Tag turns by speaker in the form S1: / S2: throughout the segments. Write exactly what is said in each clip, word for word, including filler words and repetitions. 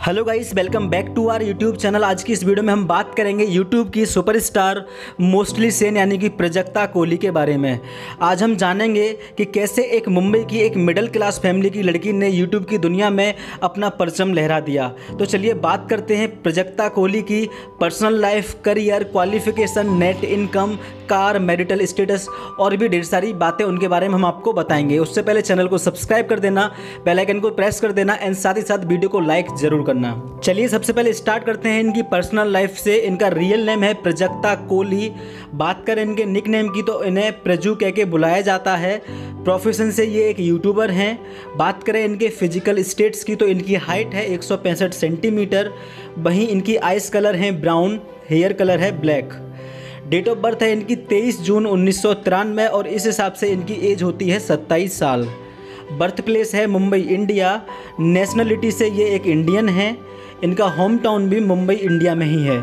S1: Hello guys, welcome back to our YouTube channel. आज की इस वीडियो में हम बात करेंगे यूट्यूब की सुपरस्टार मोस्टली सेन यानी कि प्राजक्ता कोहली के बारे में। आज हम जानेंगे कि कैसे एक मुंबई की एक मिडिल क्लास फैमिली की लड़की ने यूट्यूब की दुनिया में अपना परचम लहरा दिया। तो चलिए बात करते हैं प्राजक्ता कोहली की personal life, career, qualification, net income, car, marital status और भी ढेर सारी बातें उनके बारे में हम आपको बताएंगे। उससे पहले चैनल को सब्सक्राइब कर देना, बेल आइकन को प्रेस कर देना एंड साथ ही साथ वीडियो को लाइक जरूर करना। चलिए सबसे पहले स्टार्ट करते हैं इनकी पर्सनल लाइफ से। इनका रियल नेम है प्राजक्ता कोहली। बात करें इनके निक नेम की तो इन्हें प्रजू कह के बुलाया जाता है। प्रोफेशन से ये एक यूट्यूबर हैं। बात करें इनके फिजिकल स्टेट्स की तो इनकी हाइट है एक सौ पैंसठ सेंटीमीटर। वहीं इनकी आइस कलर है ब्राउन, हेयर कलर है ब्लैक। डेट ऑफ बर्थ है इनकी तेईस जून उन्नीस सौ तिरानवे और इस हिसाब से इनकी एज होती है सत्ताईस साल। बर्थ प्लेस है मुंबई, इंडिया। नेशनलिटी से ये एक इंडियन है। इनका होम टाउन भी मुंबई, इंडिया में ही है।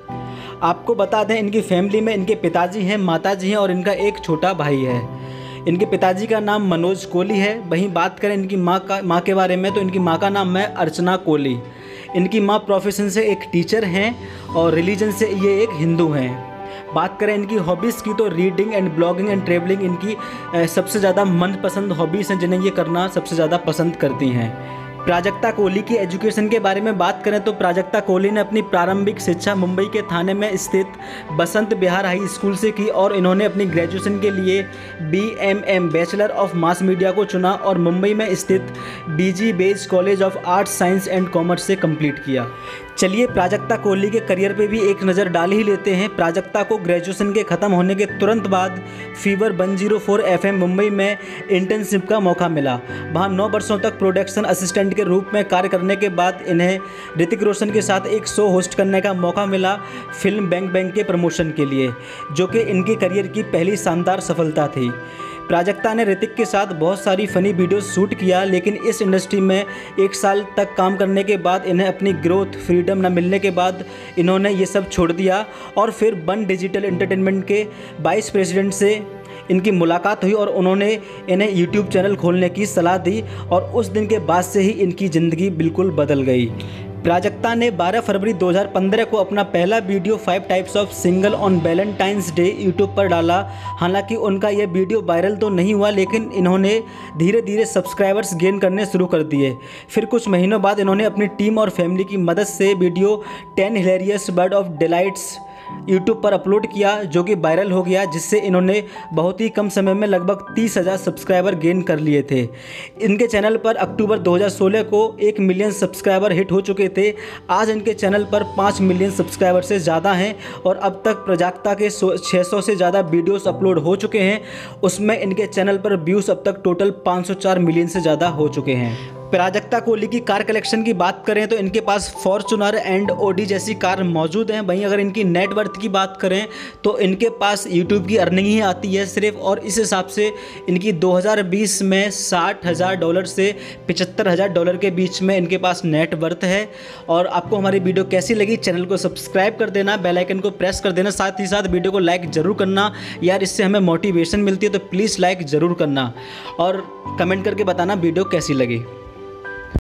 S1: आपको बता दें इनकी फैमिली में इनके पिताजी हैं, माताजी हैं और इनका एक छोटा भाई है। इनके पिताजी का नाम मनोज कोहली है। वहीं बात करें इनकी माँ का माँ के बारे में तो इनकी माँ का नाम है अर्चना कोहली। इनकी माँ प्रोफेशन से एक टीचर हैं और रिलीजन से ये एक हिंदू हैं। बात करें इनकी हॉबीज़ की तो reading and blogging and travelling इनकी सबसे ज़्यादा मनपसंद हॉबीज़ हैं, जिन्हें ये करना सबसे ज़्यादा पसंद करती हैं। प्राजक्ता कोहली की एजुकेशन के बारे में बात करें तो प्राजक्ता कोहली ने अपनी प्रारंभिक शिक्षा मुंबई के थाने में स्थित बसंत विहार हाई स्कूल से की और इन्होंने अपनी ग्रेजुएशन के लिए B M M bachelor of mass media को चुना और मुंबई में स्थित B G Vaze college of arts science and commerce से कंप्लीट किया। चलिए प्राजक्ता कोहली के करियर पे भी एक नज़र डाल ही लेते हैं। प्राजक्ता को ग्रेजुएशन के ख़त्म होने के तुरंत बाद fever one zero four F M Mumbai में इंटर्नशिप का मौका मिला। वहाँ नौ वर्षों तक प्रोडक्शन असिस्टेंट के रूप में कार्य करने के बाद इन्हें ऋतिक रोशन के साथ एक शो होस्ट करने का मौका मिला फिल्म बैंक बैंक के प्रमोशन के लिए, जो कि इनके करियर की पहली शानदार सफलता थी। प्राजक्ता ने ऋतिक के साथ बहुत सारी फ़नी वीडियोस शूट किया, लेकिन इस इंडस्ट्री में एक साल तक काम करने के बाद इन्हें अपनी ग्रोथ फ्रीडम न मिलने के बाद इन्होंने ये सब छोड़ दिया और फिर वन डिजिटल एंटरटेनमेंट के वाइस प्रेसिडेंट से इनकी मुलाकात हुई और उन्होंने इन्हें यूट्यूब चैनल खोलने की सलाह दी और उस दिन के बाद से ही इनकी ज़िंदगी बिल्कुल बदल गई। प्राजक्ता ने बारह फरवरी दो हज़ार पंद्रह को अपना पहला video five types of single on Valentine's Day YouTube पर डाला। हालांकि उनका यह वीडियो वायरल तो नहीं हुआ, लेकिन इन्होंने धीरे धीरे सब्सक्राइबर्स गेन करने शुरू कर दिए। फिर कुछ महीनों बाद इन्होंने अपनी टीम और फैमिली की मदद से video ten hilarious bird of delights YouTube पर अपलोड किया, जो कि वायरल हो गया, जिससे इन्होंने बहुत ही कम समय में लगभग तीस हज़ार सब्सक्राइबर गेन कर लिए थे। इनके चैनल पर अक्टूबर दो हज़ार सोलह को एक मिलियन सब्सक्राइबर हिट हो चुके थे। आज इनके चैनल पर पाँच मिलियन सब्सक्राइबर से ज़्यादा हैं और अब तक प्राजक्ता के छह सौ से ज़्यादा वीडियोस अपलोड हो चुके हैं। उसमें इनके चैनल पर व्यूज़ अब तक टोटल पाँच सौ चार मिलियन से ज़्यादा हो चुके हैं। प्राजक्ता कोहली की कार कलेक्शन की बात करें तो इनके पास फॉर्च्यूनर एंड ओडी जैसी कार मौजूद हैं। वहीं अगर इनकी नेट वर्थ की बात करें तो इनके पास यूट्यूब की अर्निंग ही आती है सिर्फ, और इस हिसाब से इनकी दो हज़ार बीस में साठ हज़ार डॉलर से पचहत्तर हज़ार डॉलर के बीच में इनके पास नेट वर्थ है। और आपको हमारी वीडियो कैसी लगी, चैनल को सब्सक्राइब कर देना, बेल आइकन को प्रेस कर देना, साथ ही साथ वीडियो को लाइक ज़रूर करना यार, इससे हमें मोटिवेशन मिलती है। तो प्लीज़ लाइक ज़रूर करना और कमेंट करके बताना वीडियो कैसी लगी।